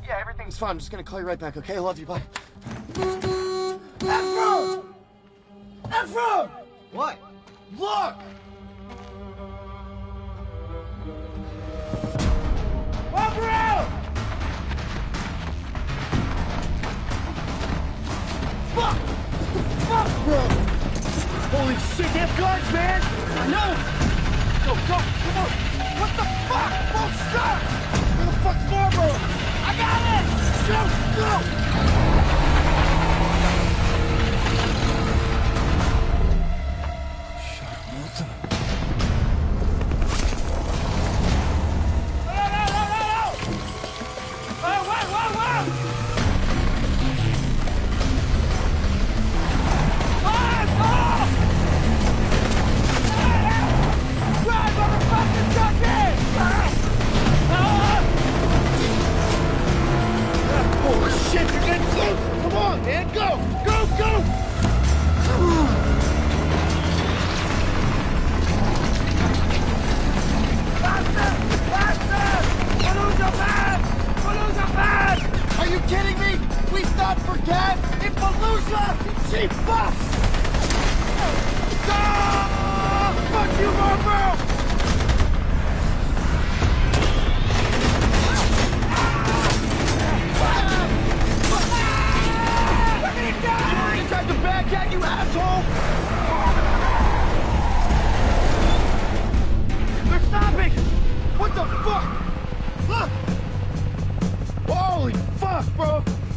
Yeah, everything's fine. I'm just gonna call you right back, okay? I love you, bye. Ephraim! Ephraim! What? Look! Ephraim! Fuck! Fuck, bro! Holy shit, they have guards, man! I know! Go, go, come on! What the fuck? Won't stop! Where the fuck's Marlboro? I got it! Go, go! Holy fuck, bro!